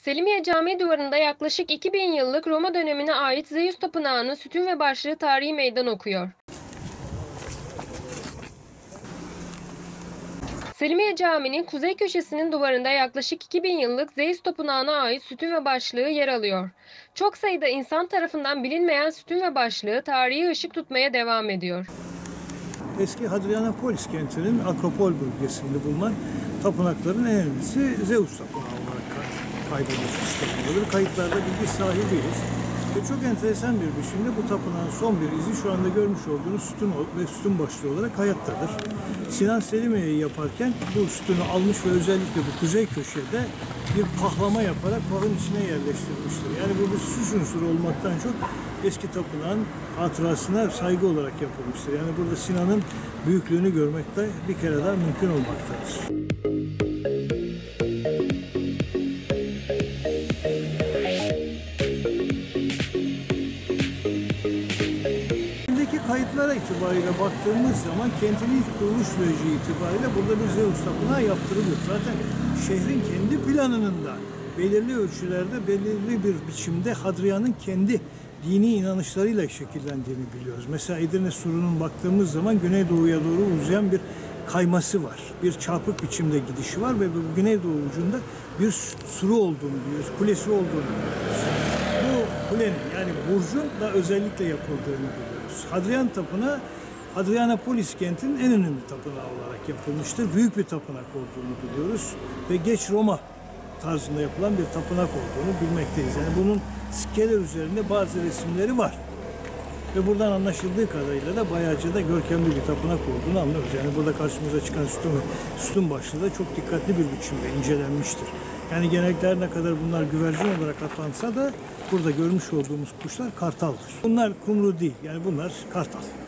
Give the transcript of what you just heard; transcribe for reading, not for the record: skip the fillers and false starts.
Selimiye Camii duvarında yaklaşık 2000 yıllık Roma dönemine ait Zeus Tapınağı'nın sütun ve başlığı tarihi meydan okuyor. Selimiye Camii'nin kuzey köşesinin duvarında yaklaşık 2000 yıllık Zeus Tapınağı'na ait sütun ve başlığı yer alıyor. Çok sayıda insan tarafından bilinmeyen sütun ve başlığı tarihi ışık tutmaya devam ediyor. Eski Hadrianapolis kentinin Akropol bölgesinde bulunan tapınakların en önemlisi Zeus Tapınağı olarak kaydedilmiş tapınağıdır. Kayıtlarda bilgi sahibiyiz. Ve çok enteresan bir biçimde bu tapınağın son bir izi şu anda görmüş olduğunuz sütun ve sütun başlığı olarak hayattadır. Sinan Selimiye'yi yaparken bu sütunu almış ve özellikle bu kuzey köşede bir pahlama yaparak pahın içine yerleştirmiştir. Yani bu bir süs unsuru olmaktan çok eski tapınağın hatırasına saygı olarak yapılmıştır. Yani burada Sinan'ın büyüklüğünü görmek de bir kere daha mümkün olmaktadır. Kayıtlara itibariyle baktığımız zaman kentin ilk kuruluş süreci itibariyle burada bir Zeus tapınağı yaptırılıyor. Zaten şehrin kendi planının da belirli ölçülerde, belirli bir biçimde Hadrian'ın kendi dini inanışlarıyla şekillendiğini biliyoruz. Mesela Edirne Suru'nun baktığımız zaman güneydoğuya doğru uzayan bir kayması var. Bir çarpık biçimde gidişi var ve bu güneydoğu ucunda bir suru olduğunu biliyoruz, kulesi olduğunu biliyoruz. Bu kulenin yani burcun da özellikle yapıldığını biliyoruz. Hadrian Tapınağı, Hadrianapolis kentinin en önemli tapınağı olarak yapılmıştır. Büyük bir tapınak olduğunu biliyoruz ve geç Roma tarzında yapılan bir tapınak olduğunu bilmekteyiz. Yani bunun sikkeler üzerinde bazı resimleri var. Ve buradan anlaşıldığı kadarıyla da bayağıca da görkemli bir tapınak olduğunu anlıyoruz. Yani burada karşımıza çıkan sütun başlığı da çok dikkatli bir biçimde incelenmiştir. Yani genellikle ne kadar bunlar güvercin olarak atlansa da burada görmüş olduğumuz kuşlar kartaldır. Bunlar kumru değil, yani bunlar kartal.